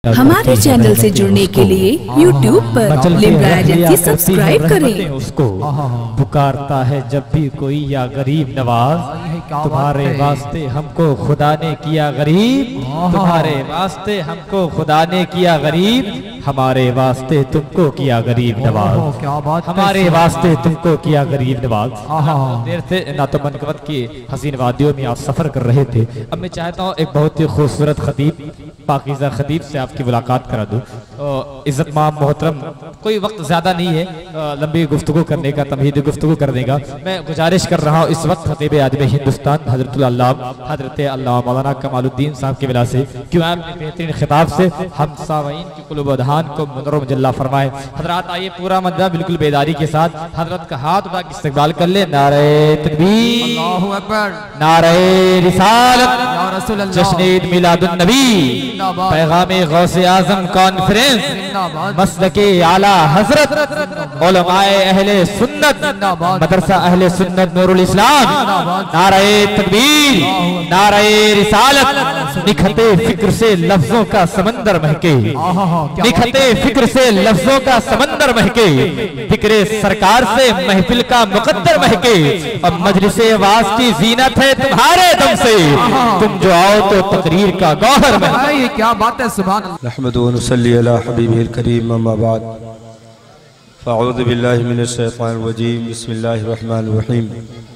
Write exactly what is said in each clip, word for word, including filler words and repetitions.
हमारे चैनल से जुड़ने के लिए यूट्यूब पर लिम्रा एजेंसी सब्सक्राइब करें। उसको पुकारता है जब भी कोई या गरीब नवाज, तुम्हारे वास्ते हमको खुदा ने किया गरीब, तुम्हारे वास्ते हमको खुदा ने किया गरीब, हमारे वास्ते तुमको किया गरीब नवाज, हमारे वास्ते तुमको किया गरीब नवाज। देर से नातमनकवत की हसीन वादियों में आप सफर कर रहे थे। अब मैं चाहता हूँ एक बहुत ही खूबसूरत खतीब, पाकीज़ा खतीब से आपकी मुलाकात करा दूं। तो इज़्ज़त माम मोहतरम, कोई वक्त ज़्यादा नहीं है लंबी गुफ्तगू करने का, तमहीदी गुफ्तगू करने का। मैं गुजारिश कर रहा हूँ इस वक्त खतीब आदम हिंदुस्तान हज़रतुल अल्लामा हज़रत अल्लामा मौलाना कमालुद्दीन साहब की वजह से, क्यों आपने बेहतरीन खिताब से हम सावीन की कुलूब व अज़हान को मुनव्वर मुजल्ला फरमाए। हज़रात आइए पूरा मजमा बिल्कुल बेदारी के साथ हज़रत का हाथ उठा के इस्तकबाल कर ले। नारे तकबीर, अल्लाहु अकबर, नारे रिसालत, जश्न ईद मिलादुन नबी, पैगामे गौसे आज़म कॉन्फ्रेंस, मसलके आला हजरत, उलमाए अहले सुन्नत, मदरसा अहले सुन्नत नूरुल इस्लाम। नारे तकबीर, नारे रिसालत। निखते फिक्र से लफ्जों का समंदर महके, निखते फिक्र से लफ्जों का समंदर महके, फिक्रे सरकार से महफिल का मुकद्दर महके, और मजलिसे वाज की जीनत है तुम्हारे दम से, तुम जो आओ तो तकरीर का गौहर महके। क्या बात है, सुभान अल्लाह। नहमदुहु व नुसल्ली अला हबीबिल करीम, अम्मा बाद, फ़अऊज़ु बिल्लाहि मिनश शैतानिर रजीम, बिस्मिल्लाहिर रहमानिर रहीम।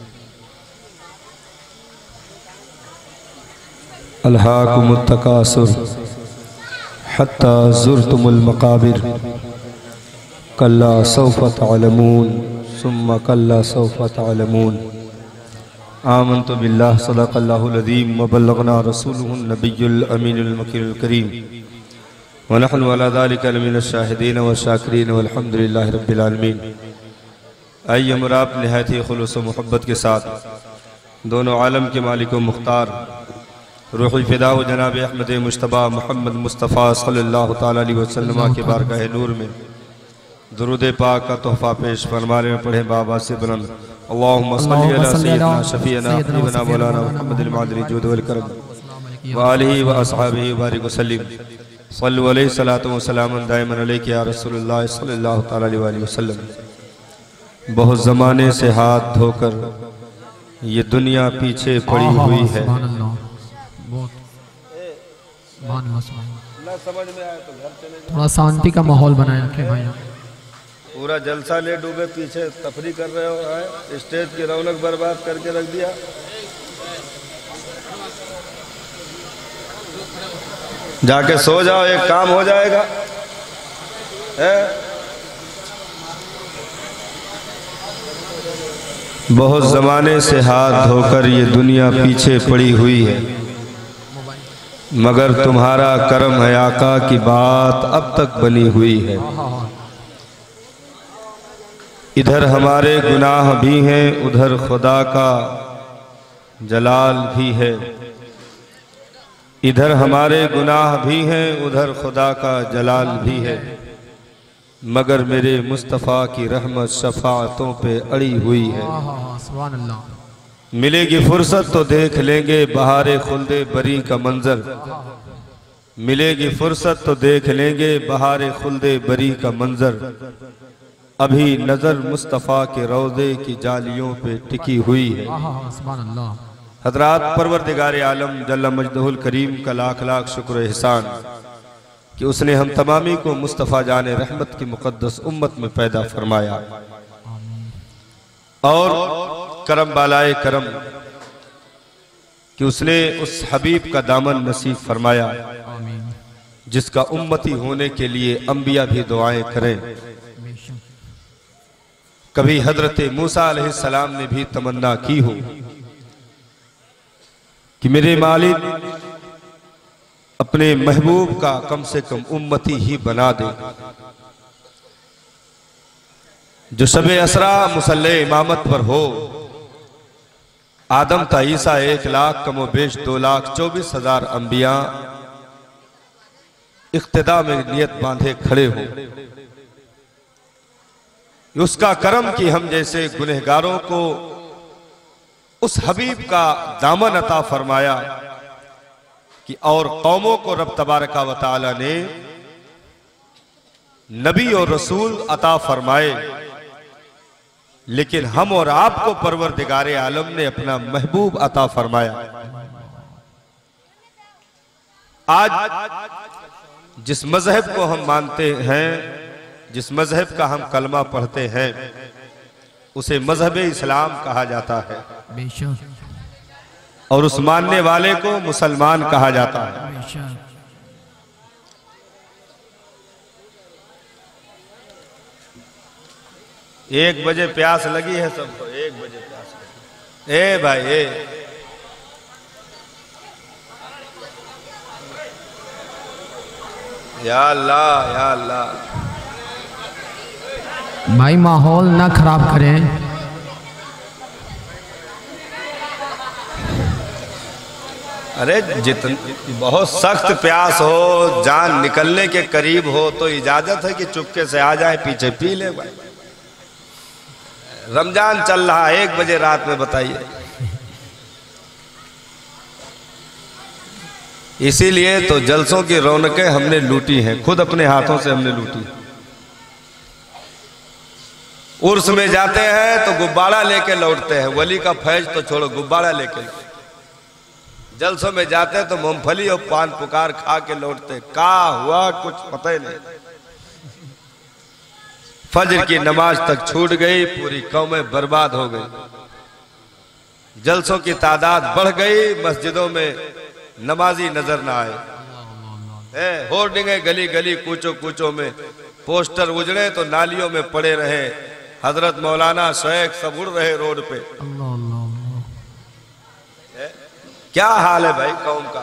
अल्हाकुमुत तकासुर हत्ता ज़ुरतुमुल मक़ाबिर, कल्ला सौफ़ तअलमून सुम्मा कल्ला सौफ़ तअलमून। आमन्तु बिल्लाहि सदक़ल्लाहुल अज़ीम व बल्लगना रसूलुहुन नबियुल अमीनुल मकीनुल करीम, व नहनु अला ज़ालिका लमिनश शाहिदीन व शाकिरीन वल्हम्दुलिल्लाहि रब्बिल आलमीन। आइए मुराब निहायत ही खुलूस व मोहब्बत के साथ दोनों आलम के मालिक व मुख्तार रूही फ़िदा व जनाब अहमद मुश्तबा मोहम्मद मुस्तफ़ा सल्लल्लाहु तआला अलैहि वसल्लम के बारगाह नूर में दुरूद पाक का तोहफ़ा पेश फरमाने में पढ़े बाबा से बुलंद अल्लाहुम्मा सल्ली अला सय्यिदना शफ़ीअना हबीबना मौलाना मुहम्मदिल मादनी जुद वल करम व आलिहि व अस्हाबिहि व बारिक वसल्लिम। सल्लु अलैहि सलातु व सलामुन दाइमन अलैका या रसूलुल्लाह सल्लल्लाहु तआला अलैहि वसल्लम। बहुत ज़माने से हाथ धोकर ये दुनिया पीछे पड़ी हुई है। थोड़ा शांति का माहौल बनाए रखे भाई। पूरा जलसा ले डूबे पीछे तफरी कर रहे हो, है स्टेज की रौनक बर्बाद करके रख दिया। जाके सो जाओ, एक काम हो जाएगा। है बहुत जमाने से हाथ धोकर ये दुनिया पीछे पड़ी हुई है, मगर तुम्हारा करम है आका की बात अब तक बनी हुई है। इधर हमारे गुनाह भी हैं, उधर खुदा का जलाल भी है। इधर हमारे गुनाह भी हैं, उधर खुदा का जलाल भी है, मगर मेरे मुस्तफ़ा की रहमत शफाअतों पे अड़ी हुई है। मिलेगी फुर्सत तो देख लेंगे बहारे खुल्दे बरी का मंजर, मिलेगी फुर्सत तो देख लेंगे बहारे खुल्दे बरी का मंजर। अभी नजर मुस्तफ़ा के रोज़े की जालियों पे टिकी हुई है। हज़रात, परवरदिगार आलम जल्ल मजदहुल करीम का लाख लाख शुक्र एहसान कि उसने हम तमामी को मुस्तफ़ा जाने रहमत की मुक़द्दस उम्मत में पैदा फरमाया, और करम बालाए करम कि उसने उस हबीब का दामन नसीब फरमाया जिसका उम्मती होने के लिए अंबिया भी दुआएं करें। कभी हजरत मूसा अलैहिस्सलाम ने भी तमन्ना की हो कि मेरे मालिक अपने महबूब का कम से कम उम्मती ही बना दे, जो शबे असरा मुसल्ले इमामत पर हो। आदम था, ईसा एक लाख, कमो बेश दो लाख चौबीस हजार अंबिया इख्तिदा में नियत बांधे खड़े हो। उसका करम कि हम जैसे गुनहगारों को उस हबीब का दामन अता फरमाया कि और कौमों को रब तबारका व तआला ने नबी और रसूल अता फरमाए, लेकिन हम और आपको परवरदिगारे आलम ने अपना महबूब अता फरमाया। आज जिस मजहब को हम मानते हैं, जिस मजहब का हम कलमा पढ़ते हैं, उसे मजहब इस्लाम कहा जाता है और उस मानने वाले को मुसलमान कहा जाता है। एक बजे प्यास लगी है सबको, एक बजे प्यास लगी। ए भाई ए या अल्लाह या अल्लाह, भाई माहौल ना खराब करें। अरे जितन बहुत सख्त प्यास हो, जान निकलने के करीब हो तो इजाजत है कि चुपके से आ जाए, पीछे पी ले भाई। रमजान चल रहा है, एक बजे रात में, बताइए। इसीलिए तो जलसों की रौनकें हमने लूटी हैं, खुद अपने हाथों से हमने लूटी। उर्स में जाते हैं तो गुब्बारा लेके लौटते हैं, वली का फैज तो छोड़ो, गुब्बारा लेके। जलसों में जाते हैं तो मूंगफली और पान पुकार खा के लौटते। का हुआ कुछ पता ही नहीं। फजर की नमाज तक छूट गई, पूरी कौमें बर्बाद हो गई। जलसों की तादाद बढ़ गई, मस्जिदों में नमाजी नजर ना आए। होर्डिंगे गली गली कूचो कूचो में, पोस्टर उजड़े तो नालियों में पड़े रहे। हजरत मौलाना शेख सब उड़ रहे रोड पे। क्या हाल है भाई कौम का।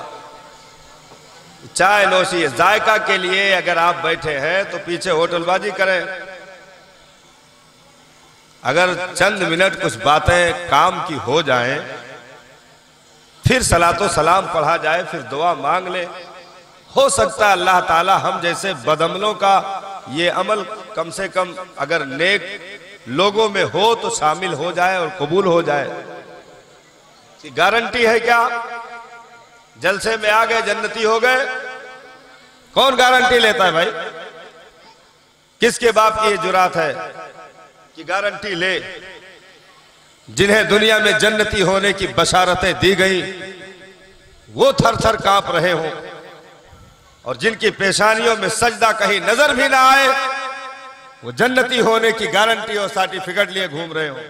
चाय नोशी जायका के लिए अगर आप बैठे हैं तो पीछे होटलबाजी करें। अगर चंद मिनट कुछ बातें काम की हो जाएं, फिर सलातो सलाम पढ़ा जाए, फिर दुआ मांग ले। हो सकता है अल्लाह ताला हम जैसे बदअमलों का ये अमल कम से कम अगर नेक लोगों में हो तो शामिल हो जाए और कबूल हो जाए। गारंटी है क्या जलसे में आ गए जन्नती हो गए? कौन गारंटी लेता है भाई? किसके बाप की ये जुरात है कि गारंटी ले? जिन्हें दुनिया में जन्नती होने की बशारतें दी गई वो थर थर कांप रहे हों, और जिनकी पेशानियों में सजदा कहीं नजर भी ना आए वो जन्नती होने की गारंटी और सर्टिफिकेट लिए घूम रहे हो।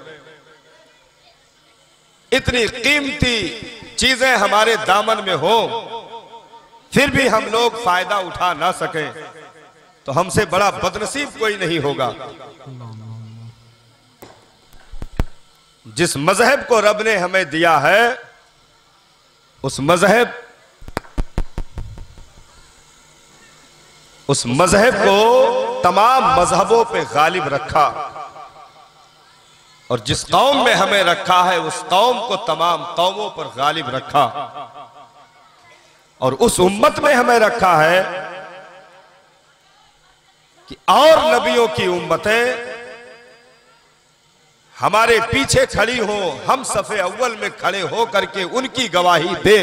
इतनी कीमती चीजें हमारे दामन में हो, फिर भी हम लोग फायदा उठा ना सके तो हमसे बड़ा बदनसीब कोई नहीं होगा। जिस मजहब को रब ने हमें दिया है उस मजहब उस मजहब को तमाम मजहबों पे गालिब रखा, और जिस कौम में हमें रखा है उस कौम को तमाम कौमों पर गालिब रखा, और उस उम्मत में हमें रखा है कि और नबियों की उम्मतें हमारे पीछे खड़ी हो, हम सफे अव्वल में खड़े हो करके उनकी गवाही दे।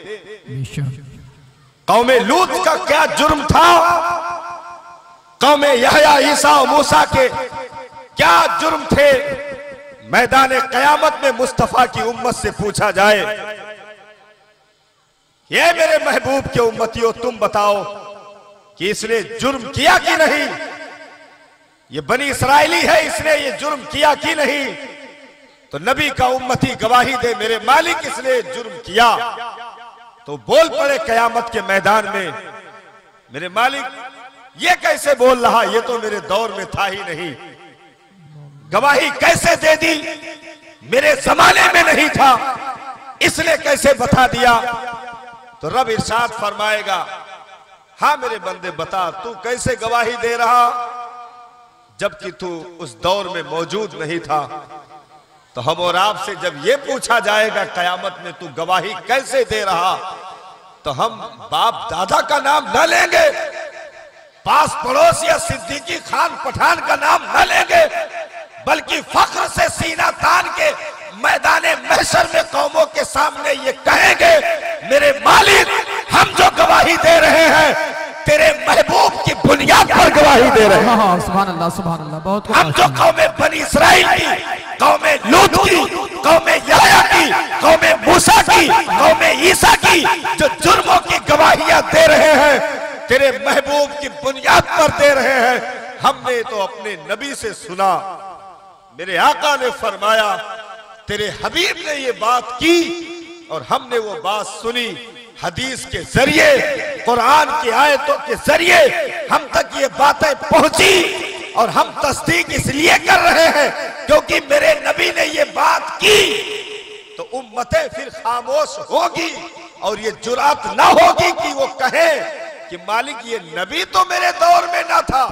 कौमे लूत का क्या जुर्म था, कौमे यहया ईसा और मूसा के क्या जुर्म थे, मैदान कयामत में मुस्तफा की उम्मत से पूछा जाए, ये मेरे महबूब के उम्मतियों तुम बताओ कि इसने जुर्म किया कि नहीं? ये बनी इसराइली है, इसने ये जुर्म किया कि नहीं? तो नबी का उम्मती गवाही दे, मेरे मालिक इसने जुर्म किया। तो बोल पड़े कयामत के मैदान में, मेरे मालिक ये कैसे बोल रहा, ये तो मेरे दौर में था ही नहीं। गवाही कैसे दे दी, मेरे जमाने में नहीं था, इसने कैसे बता दिया? तो रब इरशाद फरमाएगा, हाँ मेरे बंदे बता, तू कैसे गवाही दे रहा जबकि तू उस दौर में मौजूद नहीं था। तो हम और आपसे जब ये पूछा जाएगा कयामत में तू गवाही कैसे दे रहा, तो हम बाप दादा का नाम न लेंगे, पास पड़ोस या सिद्दीकी खान पठान का नाम न लेंगे, बल्कि फख्र से सीना तान के मैदाने महशर में कौमों के सामने ये कहेंगे, मेरे मालिक हम जो गवाही दे रहे हैं तेरे महबूब की बुनियाद पर गवाही दे रहे हैं। हाँ, सुभान अल्लाह, सुभान अल्लाह। बहुत हम जो कौमे बनी इस्राइल की, कौमे लूत की, कौमे याह्या की, कौमे मूसा की, कौमे ईसा की जो जुर्मों की गवाहियां दे रहे हैं तेरे महबूब की बुनियाद पर दे रहे हैं। हमने तो अपने नबी से सुना, मेरे आका ने फरमाया, तेरे हबीब ने ये बात की और हमने वो बात सुनी। हदीस के जरिए, कुरान की आयतों के जरिए हम तक ये बातें पहुंची और हम तस्दीक इसलिए कर रहे हैं क्योंकि मेरे नबी ने ये बात की। तो उम्मतें फिर खामोश होगी और ये जुरात ना होगी कि वो कहे कि मालिक ये नबी तो मेरे दौर में ना था।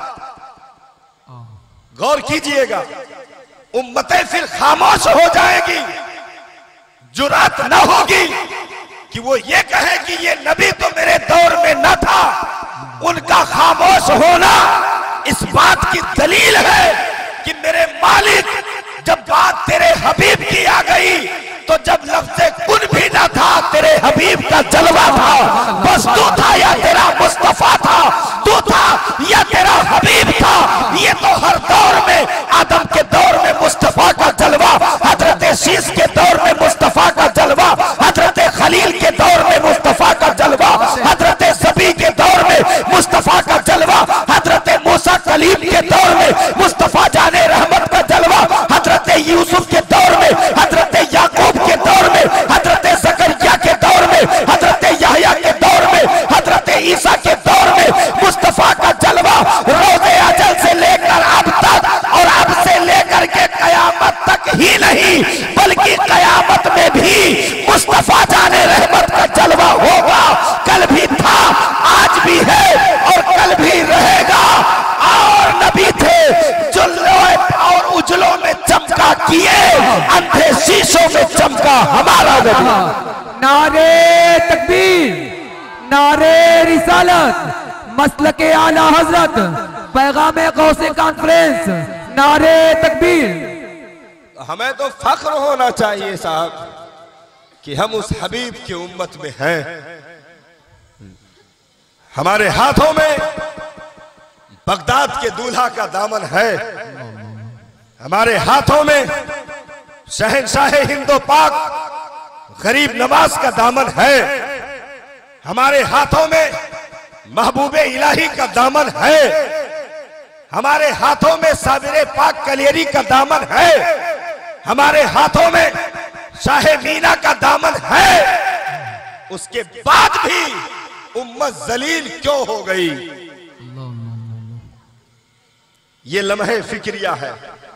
गौर कीजिएगा, उम्मतें फिर खामोश हो जाएगी, जुरात ना होगी कि वो ये कहे कि ये नबी तो मेरे दौर में न था। उनका खामोश होना इस बात की दलील है कि मेरे मालिक जब बात तेरे हबीब की आ गई तो जब लफ्ज़े कुन भी ना था तेरे हबीब का जलवा था। बस तू था या तेरा मुस्तफा था, तू था या तेरा हबीब था। ये तो हर दौर में, आदम के दौर में मुस्तफा का जलवा, हजरत शीश के दौर में मुस्तफा का जलवा, हजरत खलील के दौर में मुस्तफा का जलवा, हजरत सभी के दौर में मुस्तफा का जलवा, हजरत मूसा कलीम के दौर में मुस्तफा जाने रहमत का जलवा, हजरत यूसुफ के दौर में, हजरत याकूब के दौर में, हजरत जकरिया के दौर में, हजरत याह्या के दौर में, हजरत ईसा के दौर में मुस्तफा का जलवा रोज़े अजल से लेकर अब तक और अब से लेकर के कयामत तक ही नहीं बल्कि कयामत में भी मुस्तफा जाने रहमत का जलवा होगा। कल भी था, आज भी है और कल भी रहेगा। और नबी थे जो लोहे और उजलों में चमका किए, अंधे शीशों में चमका हमारा नबी। नारे तकबीर, नारे रिसालत, मसलके आला हजरत, पैगाम गौसे कॉन्फ्रेंस, नारे तकबीर। हमें तो फख्र होना चाहिए साहब कि हम उस हबीब की उम्मत में हैं। हमारे हाथों में बगदाद के दूल्हा का दामन है, हमारे हाथों में शहंशाह हिंदो पाक गरीब नवाज का दामन है, हमारे हाथों में महबूबे इलाही का दामन है, हमारे हाथों में साबिरे पाक कलियरी का दामन है, हमारे हाथों में शाह मीना का दामन है। उसके बाद भी उम्मत जलील क्यों हो गई? ये लम्हे फिक्रिया है।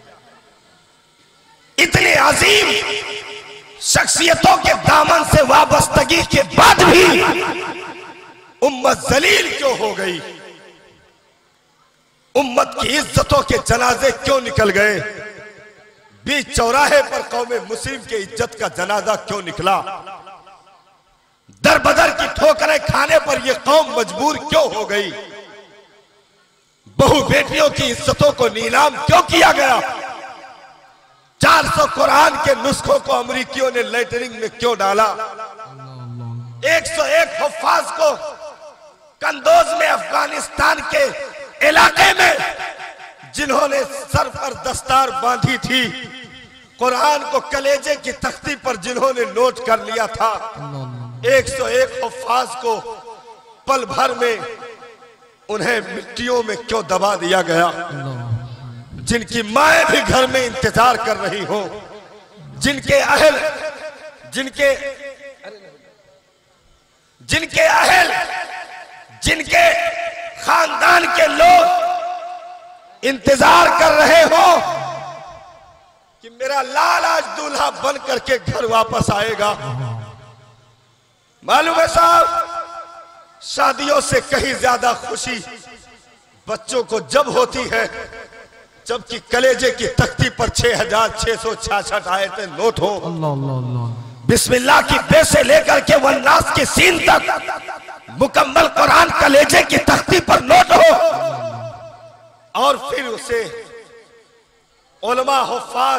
इतने अजीम शख्सियतों के दामन से वाबस्तगी के बाद भी उम्मत जलील क्यों हो गई? उम्मत की इज्जतों के जनाजे क्यों निकल गए? बीच चौराहे पर कौमे मुस्लिम के इज्जत का जनाजा क्यों निकला? दर बदर की ठोकरें खाने पर यह कौम मजबूर क्यों हो गई? बहु बेटियों की इज्जतों को नीलाम क्यों किया गया? चार सौ कुरान के नुस्खों को अमरीकियों ने लेटरिंग में क्यों डाला? एक सौ एक हुफ्फाज को कंदोज में अफगानिस्तान के इलाके में जिन्होंने सर पर दस्तार बांधी थी, कुरान को कलेजे की तख्ती पर जिन्होंने नोट कर लिया था, एक सौ एक हुफ्फाज को पल भर में उन्हें मिट्टियों में क्यों दबा दिया गया? जिनकी माएं भी घर में इंतजार कर रही हो, जिनके अहल जिनके जिनके अहल जिनके खानदान के लोग इंतजार कर रहे हो कि मेरा लाल आज दूल्हा बन करके घर वापस आएगा। मालूम है साहब, शादियों से कहीं ज्यादा खुशी बच्चों को जब होती है जबकि कलेजे की तख्ती पर छह हजार छह सौ छियासठ आयतें नोट हो। बिस्मिल्लाह की बे से लेकर के वन्नास की सीन तक मुकम्मल कुरान कलेजे की तख्ती पर नोट हो, और फिर उसे उलमा हुफ्फाज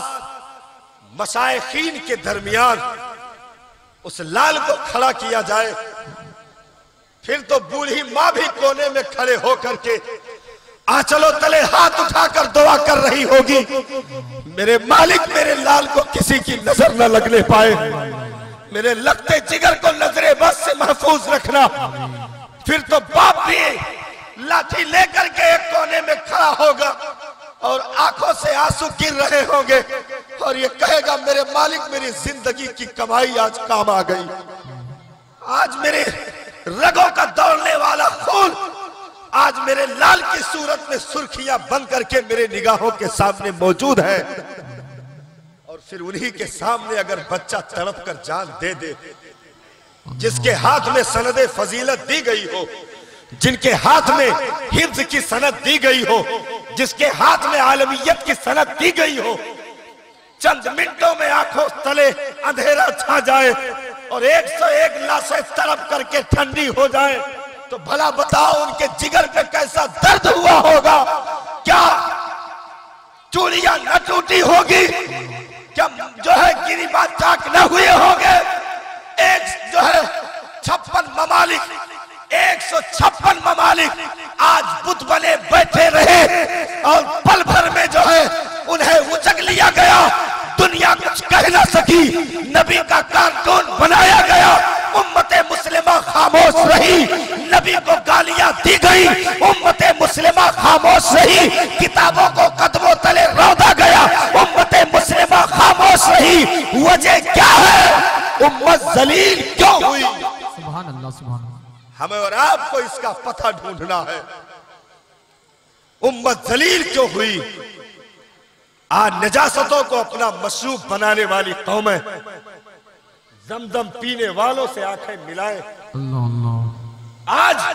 मशाइखीन के दरमियान उस लाल को खड़ा किया जाए फिर तो बूढ़ी माँ भी कोने में खड़े होकर के आंचलों तले हाथ उठाकर दुआ कर रही होगी, मेरे मालिक मेरे लाल को किसी की नजर न लगने पाए, मेरे लगते जिगर को नजरे बस से महफूज रखना। फिर तो बाप भी लाठी लेकर के एक कोने में खड़ा होगा और आंखों से आंसू गिर रहे होंगे और ये कहेगा मेरे मालिक मेरी जिंदगी की कमाई आज काम आ गई, आज मेरे रगों का दौड़ने वाला खून आज मेरे लाल की सूरत में सुर्खियां बन करके मेरे निगाहों के सामने मौजूद है। और फिर उन्हीं के सामने अगर बच्चा तड़प कर जान दे दे, जिसके हाथ में सनदे फजीलत दी गई हो, जिनके हाथ में हिफ्ज की सनद दी गई हो, जिसके हाथ में आलमियत की सनद दी गई हो, चंद मिनटों में आंखों तले अंधेरा छा जाए और एक सौ एक लाशें तड़प करके ठंडी हो जाए, तो भला बताओ उनके जिगर पे कैसा दर्द हुआ होगा। क्या चूड़ियां न टूटी होगी, क्या जो है गिरिबाज चाक न हुए होंगे। एक जो है छप्पन ममालिक, एक सौ छप्पन ममालिक आज बुत बने बैठे रहे और पल भर में जो है उन्हें उचक लिया गया, दुनिया कुछ कह ना सकी, नबी का कार्टून बनाया गया, उम्मते मुस्लिमा खामोश रही, नबी को गालियां दी गई, उम्मते मुस्लिमा खामोश रही, किताबों को कदमों तले रौंदा गया, उम्मते मुस्लिमा खामोश रही। वजह क्या है? उम्मत जलील क्यों हुई? सुभान अल्लाह, सुभान अल्लाह। हमें और आपको इसका पता ढूंढना है, उम्मत जलील क्यों हुई। आज नजासतों को अपना मशरूब बनाने वाली कौमें जमजम पीने वालों से आंखें मिलाएं। अल्लाह अल्लाह। आज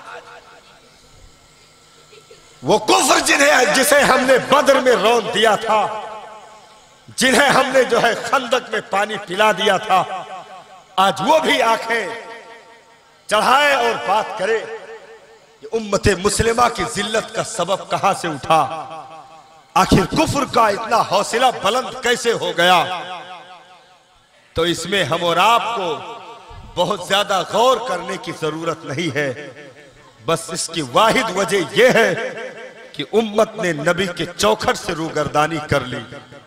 वो कुफ्र जिन्हें जिसे हमने बद्र में रौंद दिया था, जिन्हें हमने जो है खंदक में पानी पिला दिया था, आज वो भी आंखें चढ़ाए और बात करे कि उम्मते मुस्लिमा की जिल्लत का सबब कहां से उठा, आखिर कुफ्र का इतना हौसला बुलंद कैसे हो गया। तो इसमें हम और आपको बहुत ज्यादा गौर करने की जरूरत नहीं है, बस इसकी वाहिद वजह यह है कि उम्मत ने नबी के चौखट से रूगर्दानी कर ली,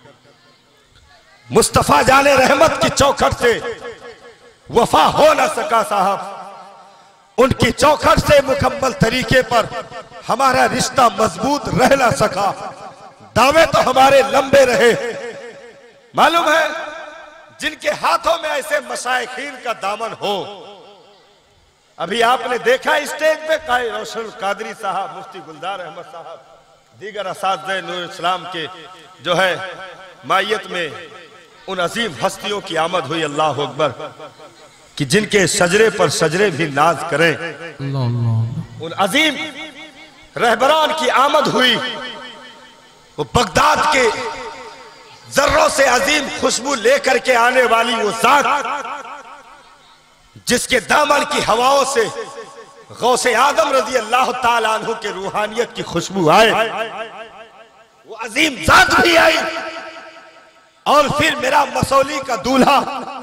मुस्तफा जाने रहमत की चौखट से वफा हो ना सका साहब, उनकी चौखट से मुकम्मल तरीके पर हमारा रिश्ता मजबूत रह ना सका, दावे तो हमारे लंबे रहे। मालूम है जिनके हाथों में ऐसे मशाइखीन का दामन हो, अभी आपने देखा स्टेज पे काए रोशन कादरी साहब, मुफ्ती गुलजार अहमद साहब, दीगर असातिज़े नूर इस्लाम के जो है मायत में उन अजीम हस्तियों की आमद हुई, अल्लाह अकबर, कि जिनके सजरे पर सजरे भी नाज करें। अल्लाह अल्लाह। उन अजीम रहबरान की आमद हुई, वो बगदाद के जर्रों से अजीम खुशबू लेकर के आने वाली वो जात जिसके दामन की हवाओं से गौसे आदम रजी अल्लाह ताला अन्हु के रूहानियत की खुशबू आए, वो अजीम जात भी आई। और फिर मेरा मसौली का दूल्हा,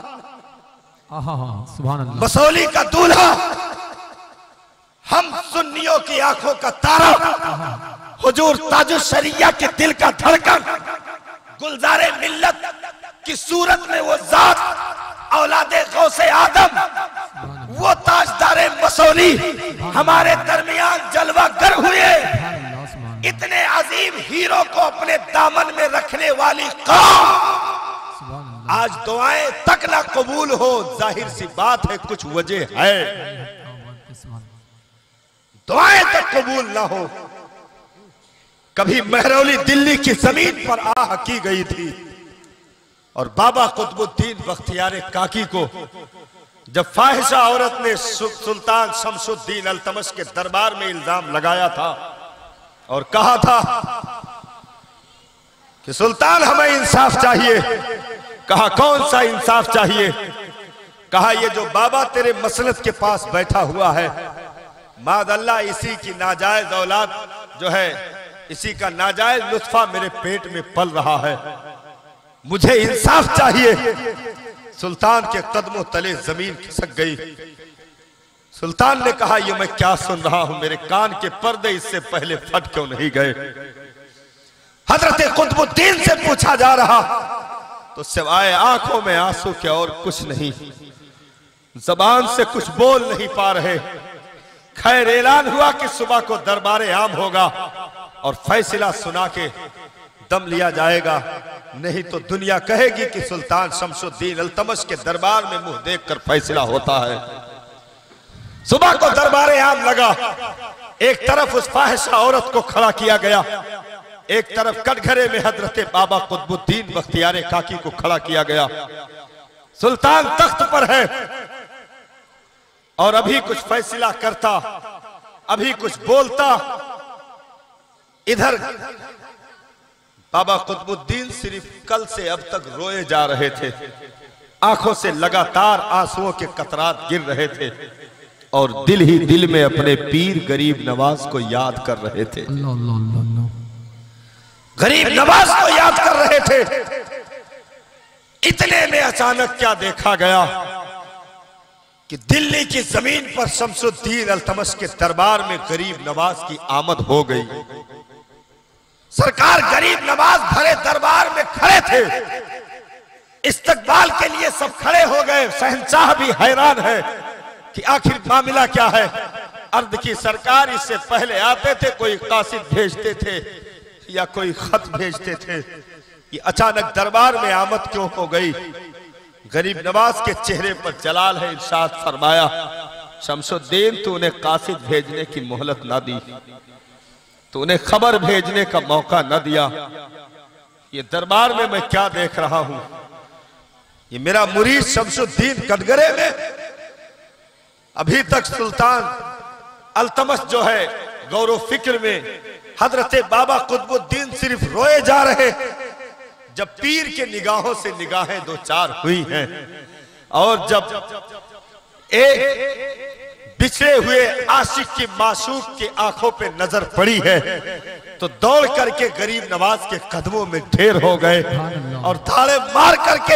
सुभान अल्लाह, मसौली का दूल्हा, हम सुन्नियों की आंखों का तारा, हुजूर ताजुल शरिया के दिल का धड़कन, गुलजारे मिल्लत की सूरत में वो जात औलादे गौसे आदम, वो ताजदारे मसौली हमारे दरमियान जलवागर हुए। इतने अजीम हीरो को अपने दामन में रखने वाली कौम आज दुआएं तक ना कबूल हो, जाहिर सी बात है कुछ वजह है, दुआएं तक कबूल ना हो। कभी महरौली दिल्ली की जमीन पर आह की गई थी और बाबा कुतुबुद्दीन बख्तियार काकी को जब फाहिशा औरत ने सुल्तान शमसुद्दीन अल्तमश के दरबार में इल्जाम लगाया था और कहा था कि सुल्तान हमें इंसाफ चाहिए, कहा कौन सा इंसाफ चाहिए, कहा ये जो बाबा तेरे मसनद के पास बैठा हुआ है, मादअल्लाह इसी की नाजायज औलाद जो है, इसी का नाजायज लुत्फा मेरे पेट में पल रहा है, मुझे इंसाफ चाहिए। सुल्तान के कदमों तले जमीन खिसक गई, सुल्तान ने कहा ये मैं क्या सुन रहा हूं, मेरे कान के पर्दे इससे पहले फट क्यों नहीं गए। हजरत कुतुबुद्दीन से पूछा जा रहा तो सिवाय आंखों में आंसू के और कुछ नहीं, जबान से कुछ बोल नहीं पा रहे। खैर ऐलान हुआ कि सुबह को दरबारे आम होगा और फैसला सुना के दम लिया जाएगा, नहीं तो दुनिया कहेगी कि सुल्तान शमशुद्दीन अल्तमश के दरबार में मुंह देखकर फैसला होता है। सुबह को दरबारे आम लगा, एक तरफ उस फाहिशा औरत को खड़ा किया गया, एक तरफ कटघरे में हजरत बाबा कुतुबुद्दीन बख्तियार काकी को खड़ा किया गया। सुल्तान तख्त पर है और अभी कुछ फैसला करता, अभी कुछ बोलता। इधर बाबा कुतुबुद्दीन सिर्फ कल से अब तक रोए जा रहे थे, आंखों से लगातार आंसुओं के कतरात गिर रहे थे और दिल ही दिल में अपने पीर गरीब नवाज को याद कर रहे थे। अल्लाह अल्लाह अल्लाह, गरीब नवाज को याद कर रहे थे। इतने में अचानक क्या देखा गया कि दिल्ली की जमीन पर शमशुद्दीन अल्तमश के दरबार में गरीब नवाज की आमद हो गई। सरकार गरीब नवाज भरे दरबार में खड़े थे, इस्तकबाल के लिए सब खड़े हो गए। शहंशाह भी हैरान है कि आखिर मामला क्या है। अर्द की सरकार इससे पहले आते थे, कोई कासिद भेजते थे या कोई खत भेजते थे, ये अचानक दरबार में आमद क्यों हो गई। गरीब नवाज के चेहरे पर जलाल है, इरशाद फरमाया शमशुद्दीन तू उन्हें कासिद भेजने की मोहलत ना दी, तो उन्हें खबर भेजने का मौका न दिया। ये दरबार में मैं क्या देख रहा हूं, ये मेरा मुरीद शमशुद्दीन कटघरे में अभी तक सुल्तान अल्तमश जो है गौरव फिक्र में, हजरत बाबा कुतुबुद्दीन सिर्फ रोए जा रहे। जब पीर के निगाहों से निगाहें दो चार हुई हैं और जब एक बिछड़े हुए आशिक की माशूक की आंखों पे नजर पड़ी है तो दौड़ करके गरीब नवाज के कदमों में ढेर हो गए और ताड़े मार करके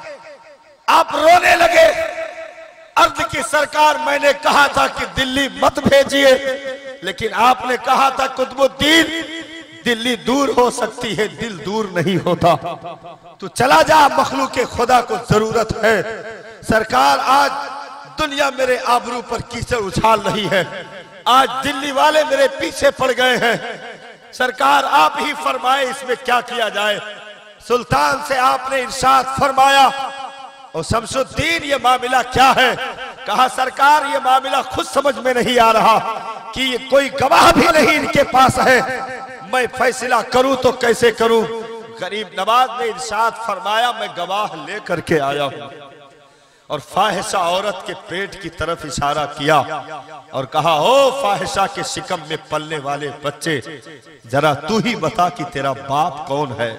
आप रोने लगे। अर्ज की सरकार मैंने कहा था कि दिल्ली मत भेजिए, लेकिन आपने कहा था कुतुबुद्दीन दिल्ली दूर हो सकती है, दिल दूर नहीं होता, तू चला जा, मखलूक खुदा को जरूरत है। सरकार आज दुनिया मेरे आबरू पर कीचड़ उछाल रही है, आज दिल्ली वाले मेरे पीछे पड़ गए हैं। सरकार आप ही फरमाए इसमें क्या किया जाए। सुल्तान से आपने इरशाद फरमाया और शमशुद्दीन ये मामला क्या है। कहा सरकार ये मामला खुद समझ में नहीं आ रहा कि ये कोई गवाह भी नहीं इनके पास है, मैं फैसला करूं तो कैसे करूं। गरीब नवाज ने इरशाद फरमाया मैं गवाह लेकर के आया हूं और फाहिशा औरत के पेट की तरफ इशारा किया और कहा ओ फाहिशा के शिकम में पलने वाले बच्चे, जरा तू ही बता कि तेरा बाप कौन है।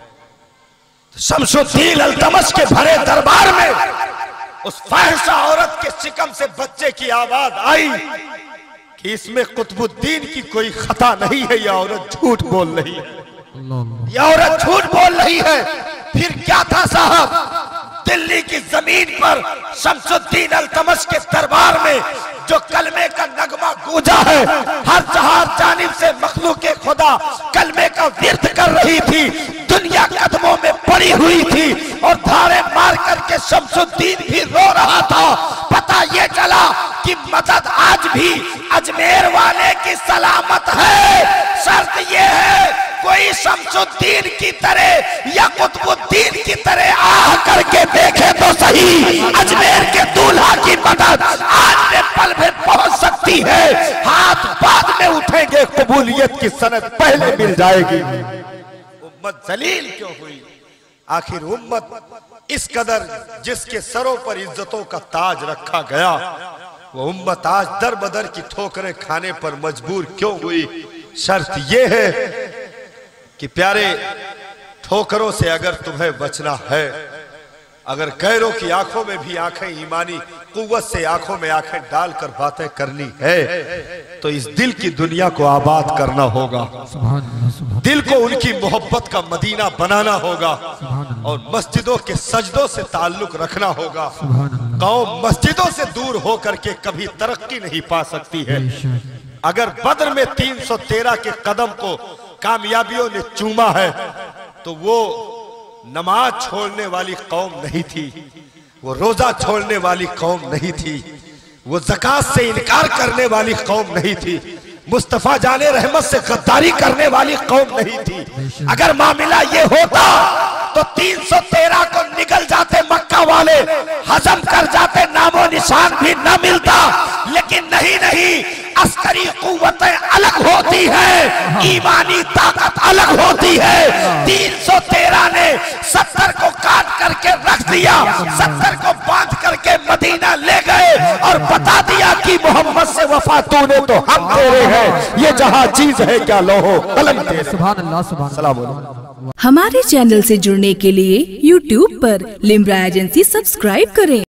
शमशुद्दीन अल्तमश के भरे दरबार में उस फाहिशा औरत के शिकम से बच्चे की आवाज आई कि इसमें कुतुबुद्दीन की कोई खता नहीं है, यह औरत झूठ बोल रही है, यह औरत झूठ बोल रही है। फिर क्या था साहब, दिल्ली की जमीन पर शमशुद्दीन अल्तमश के दरबार में जो कलमे का नगमा गूंजा है, हर जहां जानिब से मखलूके खुदा कलमे का विर्द कर रही थी, दुनिया कदमों में पड़ी हुई थी और धारे मार करके शमशुद्दीन भी रो रहा था। पता ये चला कि मदद आज भी अजमेर वाले की सलामत है, शर्त ये है कोई शमशुद्दीन की तरह या कुतुबुद्दीन की तरह आह करके देखे तो सही, अजमेर के दूल्हा की मदद आज में पल में पहुंच सकती है। हाथ बाद में उठेंगे, कबूलियत की सनद पहले मिल जाएगी। उम्मत जलील क्यों हुई? आखिर उम्मत इस कदर जिसके सरों पर इज्जतों का ताज रखा गया, वो उम्मत आज दर बदर की ठोकरें खाने पर मजबूर क्यों हुई? शर्त यह है कि प्यारे ठोकरों से अगर तुम्हें बचना है, अगर गैरों की आंखों में भी आंखें ईमानी कुव्वत से आंखों में आंखें डालकर बातें करनी है, तो इस दिल की दुनिया को आबाद करना होगा, दिल को उनकी मोहब्बत का मदीना बनाना होगा और मस्जिदों के सजदों से ताल्लुक रखना होगा। कौम मस्जिदों से दूर होकर के कभी तरक्की नहीं पा सकती है। अगर बद्र में तीन सौ तेरह के कदम को कामयाबियों ने चूमा है तो वो नमाज छोड़ने वाली कौम नहीं थी, वो रोजा छोड़ने वाली कौम नहीं थी, वो ज़कात से इनकार करने वाली कौम नहीं थी, मुस्तफा जाने रहमत से गद्दारी करने वाली कौम नहीं थी। अगर मामला ये होता तो तीन सौ तेरह को निकल जाते मक्का वाले, हजम कर जाते, नामो निशान भी न मिलता। लेकिन नहीं नहीं, अस्करी कुव्वतें अलग होती है, ईमानी ताकत अलग होती है। तीन सौ तेरह ने सत्तर को काट करके रख दिया, सत्तर को बांध करके मदीना ले गए और बता दिया कि मोहम्मद से वफा तूने तो हम तेरे हैं, ये जहां चीज है क्या लोहो कलम तेरे। सुभान अल्लाह, सुभान अल्लाह। हमारे चैनल से जुड़ने के लिए यूट्यूब पर लिम्रा एजेंसी सब्सक्राइब करें।